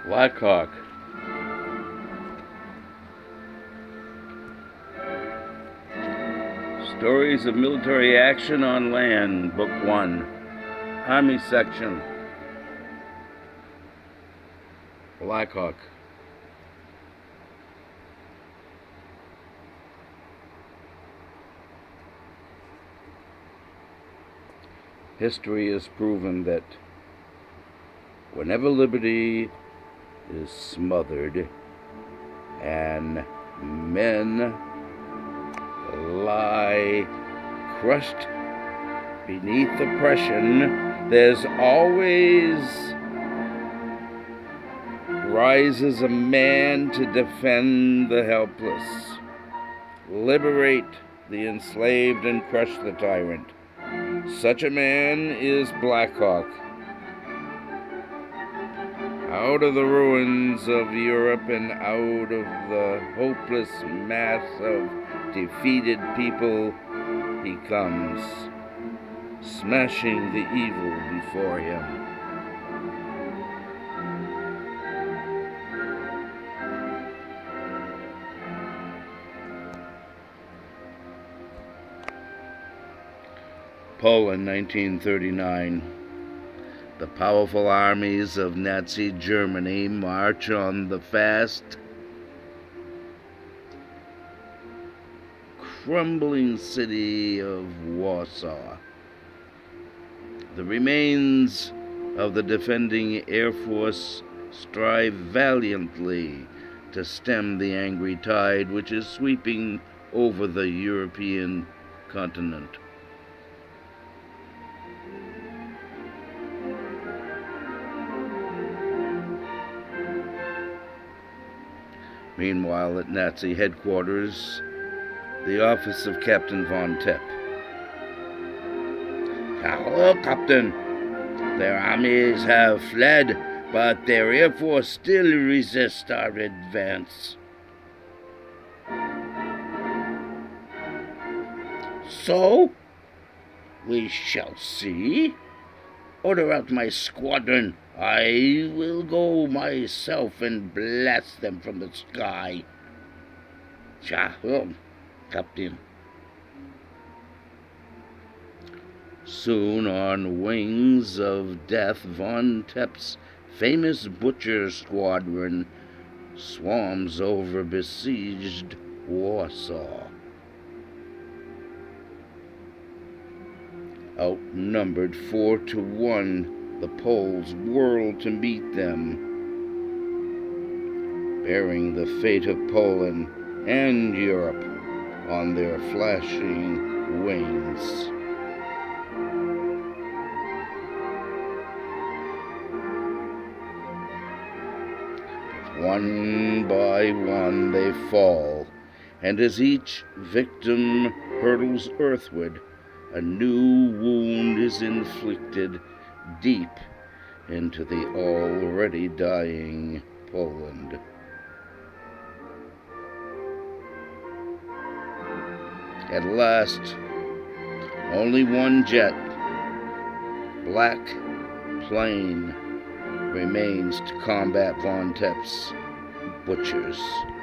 Black Hawk. Stories of Military Action on Land, Book 1. Army Section. Black Hawk. History has proven that whenever liberty is smothered and men lie crushed beneath oppression, there's always rises a man to defend the helpless, liberate the enslaved, and crush the tyrant. Such a man is Black Hawk. Out of the ruins of Europe and out of the hopeless mass of defeated people, he comes, smashing the evil before him. Poland, 1939. The powerful armies of Nazi Germany march on the fast, crumbling city of Warsaw. The remains of the defending Air Force strive valiantly to stem the angry tide which is sweeping over the European continent. Meanwhile, at Nazi headquarters, the office of Captain von Tepp. Hello, Captain. Their armies have fled, but their air force still resists our advance. So, we shall see. Order out my squadron. I will go myself and blast them from the sky. Shalom, Captain. Soon, on wings of death, von Tepp's famous butcher squadron swarms over besieged Warsaw. Outnumbered 4-1, the Poles whirl to meet them, bearing the fate of Poland and Europe on their flashing wings. One by one they fall, and as each victim hurtles earthward, a new wound is inflicted deep into the already dying Poland. At last, only one jet, black plane, remains to combat von Tepp's butchers.